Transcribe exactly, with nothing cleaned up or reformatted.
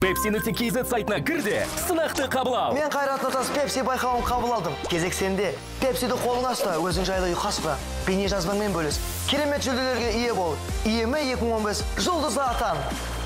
пепси нүкте кз сайтына кірді, сынақты қабыл ал. Мен Қайрат Нұртас Пепси байқауын қабыл алдым. Кезек сенде. Пепсиді қолыңа ұста, өзің жайлы ұйқаспа. Бейне жазбаңмен бөліс. Керемет жүлделерге ие бол. Иеме екі мың он бес жұлдызды атан.